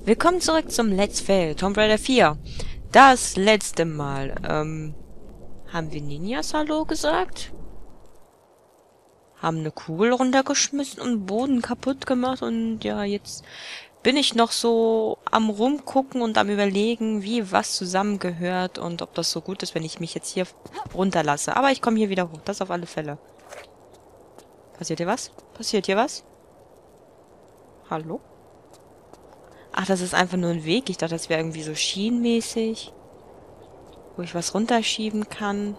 Willkommen zurück zum Let's Play Tomb Raider 4. Das letzte Mal, haben wir Ninjas Hallo gesagt? Haben eine Kugel runtergeschmissen und Boden kaputt gemacht und ja, jetzt bin ich noch so am Rumgucken und am Überlegen, wie was zusammengehört und ob das so gut ist, wenn ich mich jetzt hier runterlasse. Aber ich komme hier wieder hoch, das auf alle Fälle. Passiert hier was? Passiert hier was? Hallo? Ach, das ist einfach nur ein Weg. Ich dachte, das wäre irgendwie so schienenmäßig, wo ich was runterschieben kann.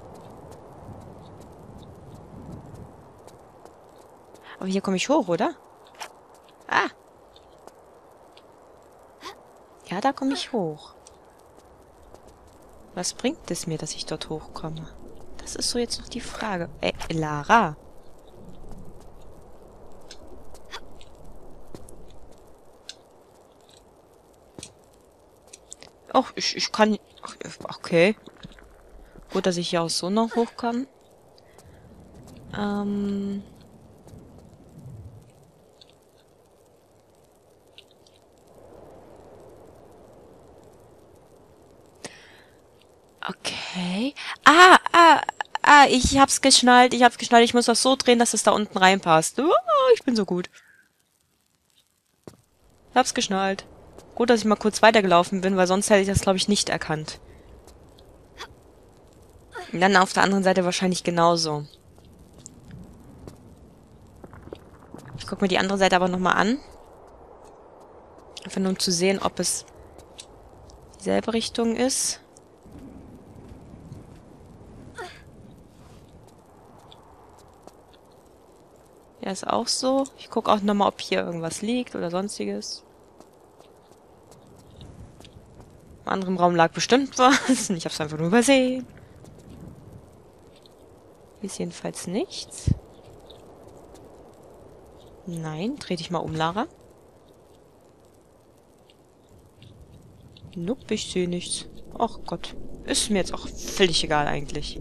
Aber hier komme ich hoch, oder? Ah! Ja, da komme ich hoch. Was bringt es mir, dass ich dort hochkomme? Das ist so jetzt noch die Frage. Lara! Och, ich kann... Ach, okay. Gut, dass ich hier auch so noch hoch kann. Okay. Ich hab's geschnallt. Ich muss das so drehen, dass es da unten reinpasst. Oh, ich bin so gut. Ich hab's geschnallt. Gut, dass ich mal kurz weitergelaufen bin, weil sonst hätte ich das, glaube ich, nicht erkannt. Und dann auf der anderen Seite wahrscheinlich genauso. Ich gucke mir die andere Seite aber nochmal an. Einfach nur um zu sehen, ob es dieselbe Richtung ist. Ja, ist auch so. Ich gucke auch nochmal, ob hier irgendwas liegt oder sonstiges. Im anderen Raum lag bestimmt was. Ich hab's einfach nur übersehen. Hier ist jedenfalls nichts. Nein, dreh dich mal um, Lara. Nope, ich sehe nichts. Ach Gott. Ist mir jetzt auch völlig egal eigentlich.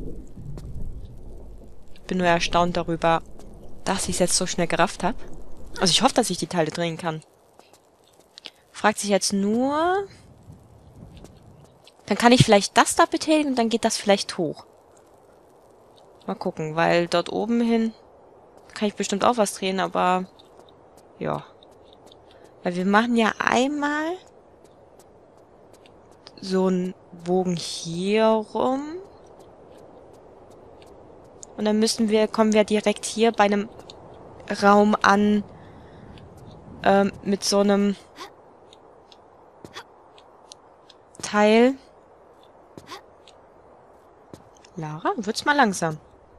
Bin nur erstaunt darüber, dass ich es jetzt so schnell gerafft habe. Also ich hoffe, dass ich die Teile drehen kann. Fragt sich jetzt nur... Dann kann ich vielleicht das da betätigen und dann geht das vielleicht hoch. Mal gucken, weil dort oben hin kann ich bestimmt auch was drehen, aber... Ja. Weil wir machen ja einmal so einen Bogen hier rum. Und dann kommen wir direkt hier bei einem Raum an, mit so einem Teil. Lara, wird's mal langsam.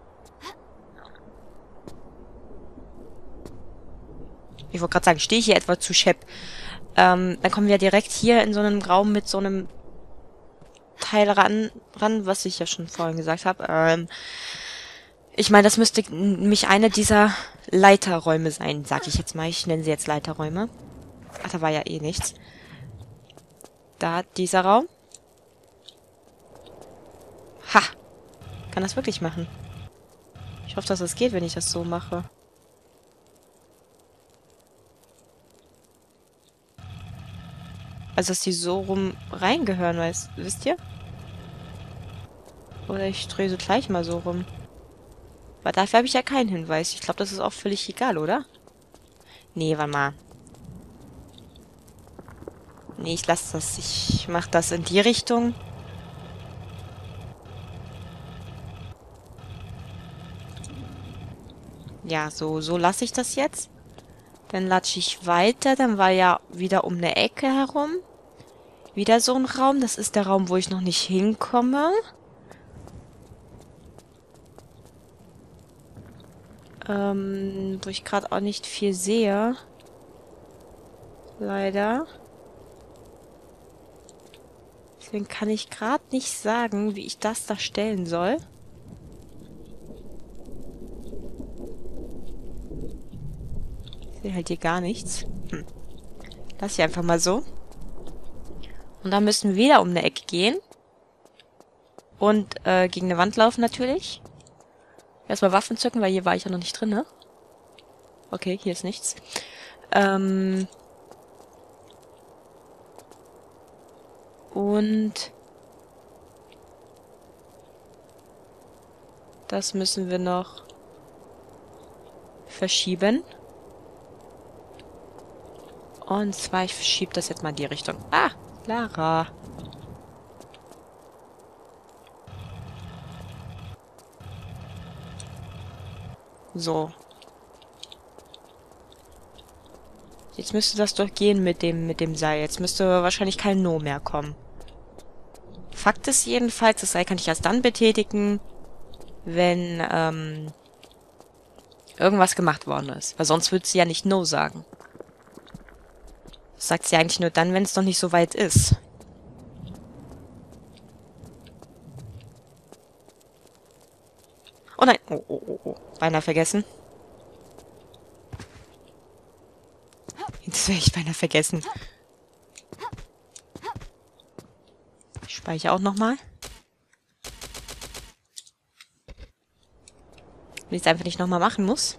Ich wollte gerade sagen, stehe ich hier etwa zu schepp. Dann kommen wir direkt hier in so einem Raum mit so einem Teil ran, was ich ja schon vorhin gesagt habe. Ich meine, das müsste nämlich eine dieser Leiterräume sein, sag ich jetzt mal. Ich nenne sie jetzt Leiterräume. Ach, da war ja eh nichts. Da, dieser Raum. Ha! Kann das wirklich machen? Ich hoffe, dass es geht, wenn ich das so mache. Also, dass die so rum reingehören, wisst ihr? Oder ich drehe sie gleich mal so rum. Weil dafür habe ich ja keinen Hinweis. Ich glaube, das ist auch völlig egal, oder? Nee, warte mal. Nee, ich lasse das. Ich mache das in die Richtung. Ja, so lasse ich das jetzt. Dann latsche ich weiter. Dann war ja wieder um eine Ecke herum. Wieder so ein Raum. Das ist der Raum, wo ich noch nicht hinkomme. Wo ich gerade auch nicht viel sehe. Leider. Deswegen kann ich gerade nicht sagen, wie ich das da stellen soll. Ich sehe halt hier gar nichts. Lass ich einfach mal so. Und dann müssen wir wieder um eine Ecke gehen. Und gegen eine Wand laufen natürlich. Erstmal Waffen zücken, weil hier war ich ja noch nicht drin, ne? Okay, hier ist nichts. Und das müssen wir noch verschieben. Und zwar, ich verschiebe das jetzt mal in die Richtung. Ah, Lara. So. Jetzt müsste das doch gehen mit dem Seil. Jetzt müsste wahrscheinlich kein No mehr kommen. Fakt ist jedenfalls, das Seil kann ich erst dann betätigen, wenn, irgendwas gemacht worden ist. Weil sonst würde sie ja nicht No sagen. Das sagt sie eigentlich nur dann, wenn es noch nicht so weit ist. Oh nein. Oh, oh, oh, oh. Beinahe vergessen. Das wäre ich beinahe vergessen. Ich speichere auch nochmal. Wenn ich es einfach nicht nochmal machen muss.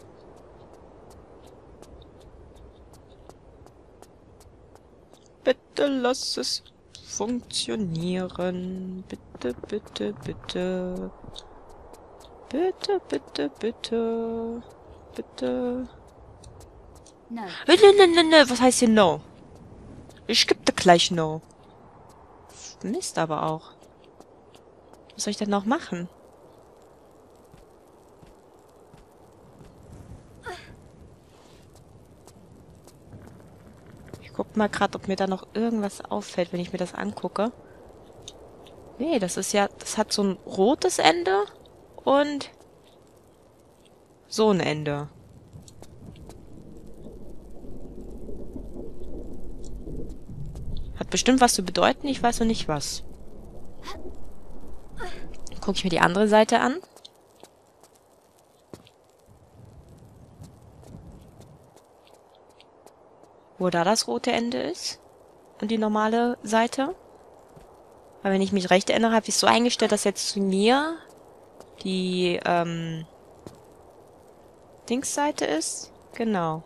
Bitte lass es funktionieren. Bitte, bitte, bitte. Bitte, bitte, bitte. Bitte. No. Ne, was heißt hier No? Ich gebe dir gleich No. Mist aber auch. Was soll ich denn noch machen? Ich guck mal gerade, ob mir da noch irgendwas auffällt, wenn ich mir das angucke. Nee, das ist ja... Das hat so ein rotes Ende und so ein Ende. Hat bestimmt was zu bedeuten, ich weiß noch nicht was. Gucke ich mir die andere Seite an. Wo da das rote Ende ist. Und die normale Seite. Weil wenn ich mich recht erinnere, habe ich es so eingestellt, dass jetzt zu mir die, Dingsseite ist. Genau.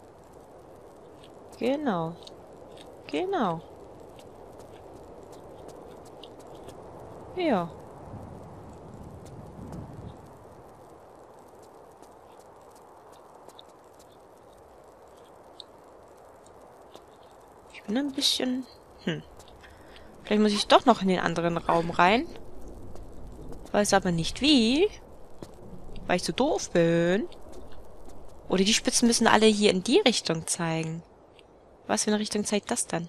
Genau. Genau. Ja. Ich bin ein bisschen... Vielleicht muss ich doch noch in den anderen Raum rein. Weiß aber nicht wie. Weil ich so doof bin. Oder die Spitzen müssen alle hier in die Richtung zeigen. Was für eine Richtung zeigt das dann?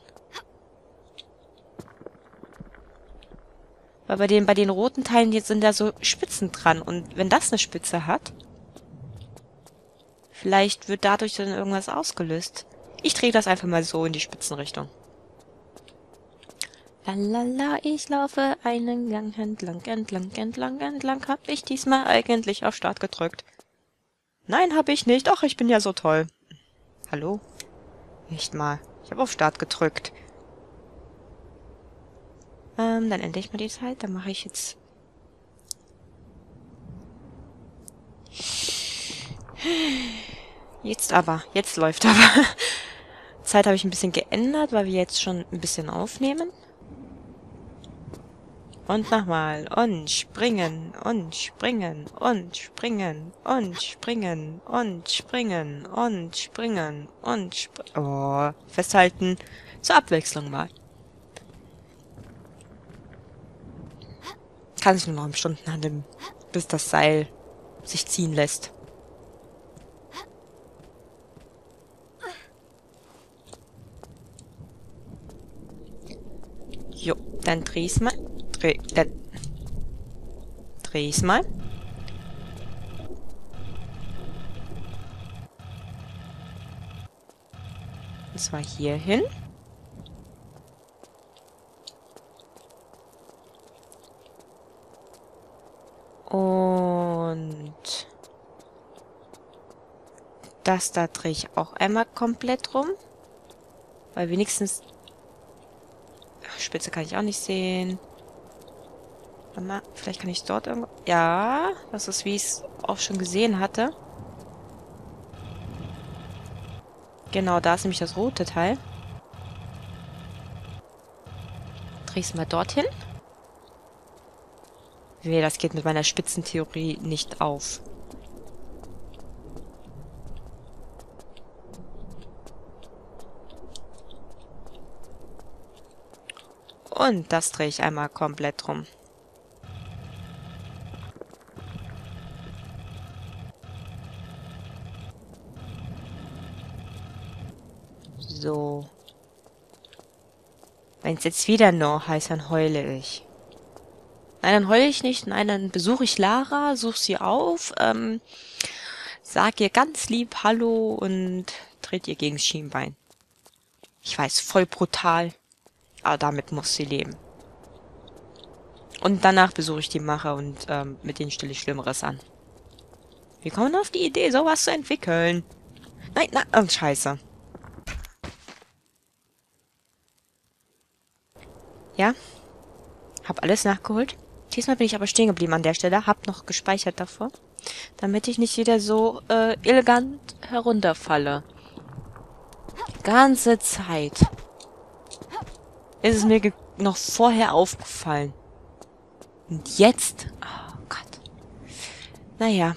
Weil bei den roten Teilen jetzt sind da so Spitzen dran. Und wenn das eine Spitze hat, vielleicht wird dadurch dann irgendwas ausgelöst. Ich drehe das einfach mal so in die Spitzenrichtung. Lalala, ich laufe einen Gang entlang, entlang, entlang, entlang. Hab ich diesmal eigentlich auf Start gedrückt? Nein, hab ich nicht. Ach, ich bin ja so toll. Hallo? Nicht mal. Ich habe auf Start gedrückt. Dann ändere ich mal die Zeit. Dann mache ich jetzt... Jetzt aber. Jetzt läuft aber. Zeit habe ich ein bisschen geändert, weil wir jetzt schon ein bisschen aufnehmen. Und nochmal. Und springen. Und springen. Und springen. Und springen. Und springen. Und springen. Und springen. Oh. Festhalten. Zur Abwechslung mal. Kann sich nur noch um Stunden handeln, bis das Seil sich ziehen lässt. Jo, dann dreh's mal. Dreh's mal. Und zwar hier hin. Und das da drehe ich auch einmal komplett rum. Weil wenigstens... Spitze kann ich auch nicht sehen. Warte mal, vielleicht kann ich dort irgendwo... Ja, das ist, wie ich es auch schon gesehen hatte. Genau, da ist nämlich das rote Teil. Dreh's mal dorthin. Nee, das geht mit meiner Spitzentheorie nicht auf. Und das drehe ich einmal komplett rum. So. Wenn es jetzt wieder No heißt, dann heule ich. Nein, dann heule ich nicht. Nein, dann besuche ich Lara, suche sie auf, sag ihr ganz lieb Hallo und tritt ihr gegens Schienbein. Ich weiß, voll brutal, aber damit muss sie leben. Und danach besuche ich die Macher und mit denen stelle ich Schlimmeres an. Wir kommen auf die Idee, sowas zu entwickeln. Nein, nein, oh, scheiße. Ja, hab alles nachgeholt. Diesmal bin ich aber stehen geblieben an der Stelle, hab noch gespeichert davor, damit ich nicht wieder so elegant herunterfalle. Die ganze Zeit ist es mir noch vorher aufgefallen. Und jetzt? Oh Gott. Naja.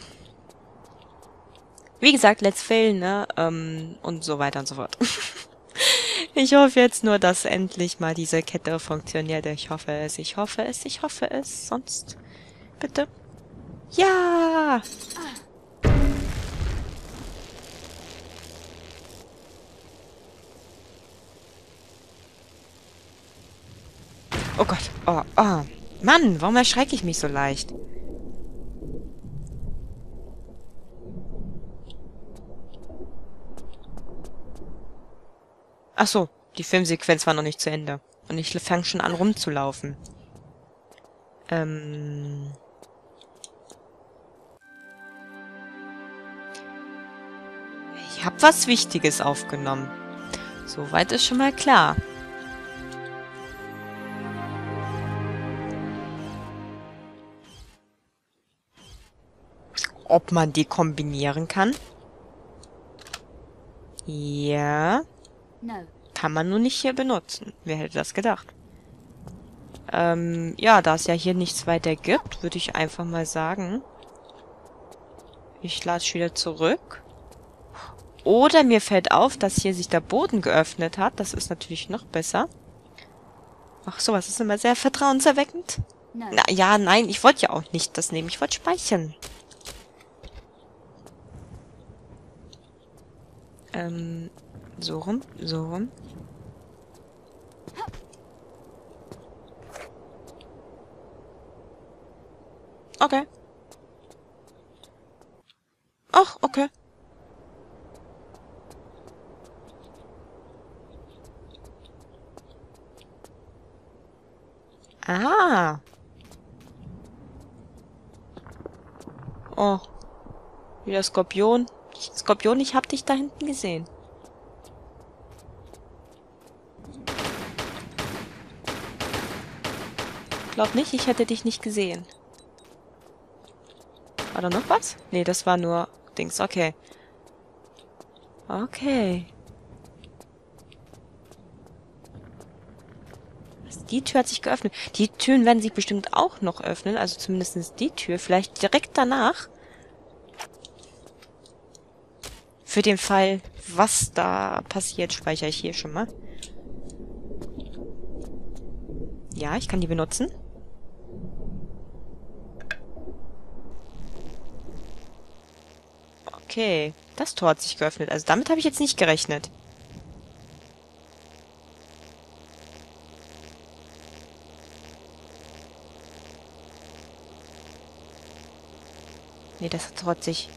Wie gesagt, let's fail, ne? Und so weiter und so fort. Ich hoffe jetzt nur, dass endlich mal diese Kette funktioniert. Ich hoffe es, ich hoffe es, ich hoffe es. Sonst bitte. Ja! Oh Gott. Oh, oh. Mann, warum erschrecke ich mich so leicht? Ach so, die Filmsequenz war noch nicht zu Ende. Und ich fange schon an rumzulaufen. Ich habe was Wichtiges aufgenommen. Soweit ist schon mal klar. Ob man die kombinieren kann? Ja. No. Kann man nur nicht hier benutzen. Wer hätte das gedacht? Ja, da es ja hier nichts weiter gibt, würde ich einfach mal sagen, ich lade wieder zurück. Oder mir fällt auf, dass hier sich der Boden geöffnet hat. Das ist natürlich noch besser. Ach, sowas ist immer sehr vertrauenserweckend. No. Na ja, nein, ich wollte ja auch nicht das nehmen. Ich wollte speichern. So rum, so rum. Okay. Ach, okay. Ah. Oh. Wieder Skorpion. Skorpion, ich hab dich da hinten gesehen. Glaub nicht, ich hätte dich nicht gesehen. War da noch was? Nee, das war nur Dings. Okay. Okay. Die Tür hat sich geöffnet. Die Türen werden sich bestimmt auch noch öffnen. Also zumindest die Tür. Vielleicht direkt danach. Für den Fall, was da passiert, speichere ich hier schon mal. Ja, ich kann die benutzen. Okay, das Tor hat sich geöffnet. Also damit habe ich jetzt nicht gerechnet. Nee, das Tor hat sich...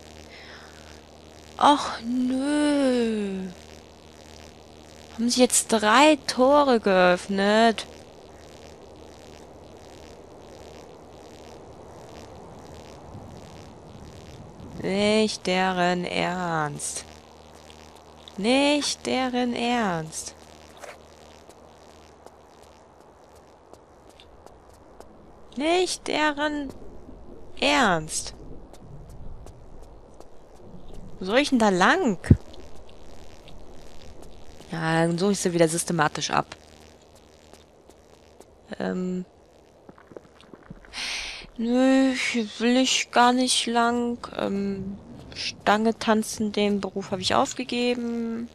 Ach, nö. Haben sich jetzt 3 Tore geöffnet? Nicht deren Ernst. Nicht deren Ernst. Nicht deren Ernst. Wo soll ich denn da lang? Ja, dann suche ich sie wieder systematisch ab. Nö, will ich gar nicht lang. Stange tanzen, den Beruf habe ich aufgegeben.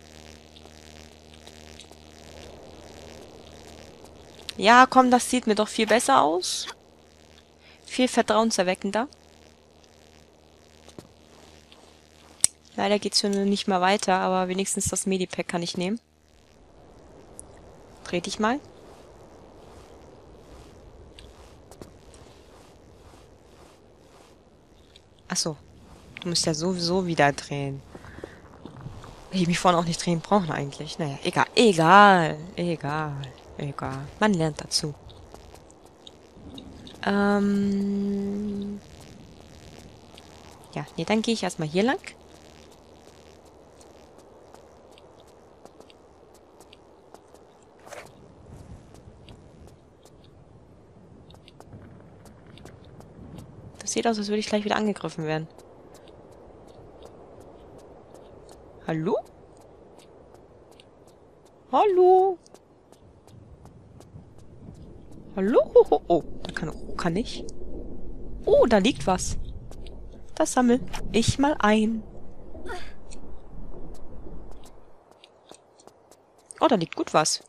Ja, komm, das sieht mir doch viel besser aus. Viel vertrauenserweckender. Leider geht's hier nur nicht mehr weiter, aber wenigstens das Medipack kann ich nehmen. Dreh dich mal. Ach so. Du musst ja sowieso wieder drehen. Ich mich vorhin auch nicht drehen brauchen eigentlich. Naja, egal. Egal. Man lernt dazu. Ja, nee, dann gehe ich erstmal hier lang. Das sieht aus, als würde ich gleich wieder angegriffen werden. Hallo? Hallo? Hallo? Oh, da kann ich. Oh, da liegt was. Das sammel ich mal ein. Oh, da liegt gut was.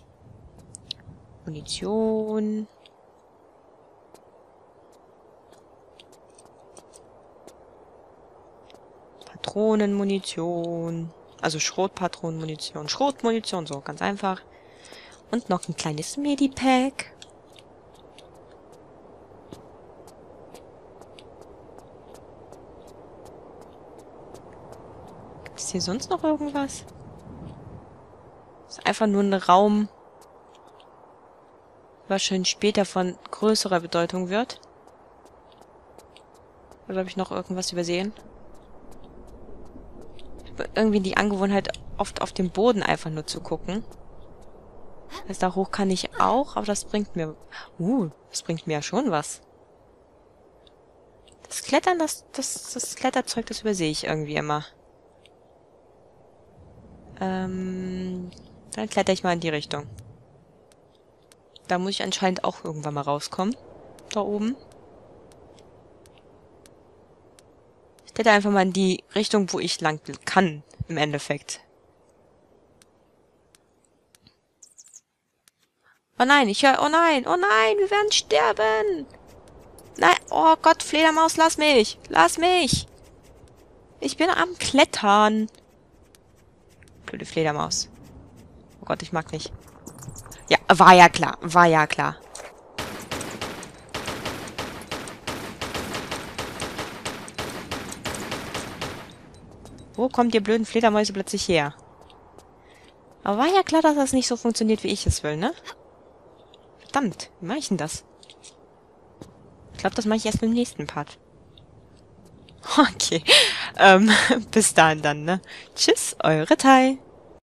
Munition. Patronenmunition. Also Schrotpatronenmunition. Schrotmunition, so ganz einfach. Und noch ein kleines Medipack. Gibt es hier sonst noch irgendwas? Ist einfach nur ein Raum, wahrscheinlich später von größerer Bedeutung wird. Oder habe ich noch irgendwas übersehen? Ich habe irgendwie die Angewohnheit, oft auf den Boden einfach nur zu gucken. Also da hoch kann ich auch, aber das bringt mir... das bringt mir ja schon was. Das Klettern, das Kletterzeug, das übersehe ich irgendwie immer. Dann kletter ich mal in die Richtung. Da muss ich anscheinend auch irgendwann mal rauskommen. Da oben. Ich kletter einfach mal in die Richtung, wo ich lang kann, im Endeffekt. Oh nein, oh nein, wir werden sterben. Nein, oh Gott, Fledermaus, lass mich. Lass mich. Ich bin am Klettern. Blöde Fledermaus. Oh Gott, ich mag nicht. Ja, war ja klar. Wo kommt ihr blöden Fledermäuse plötzlich her? Aber war ja klar, dass das nicht so funktioniert, wie ich es will, ne? Verdammt, wie mache ich denn das? Ich glaube, das mache ich erst im nächsten Part. Okay. Bis dahin dann, ne? Tschüss, eure Tai.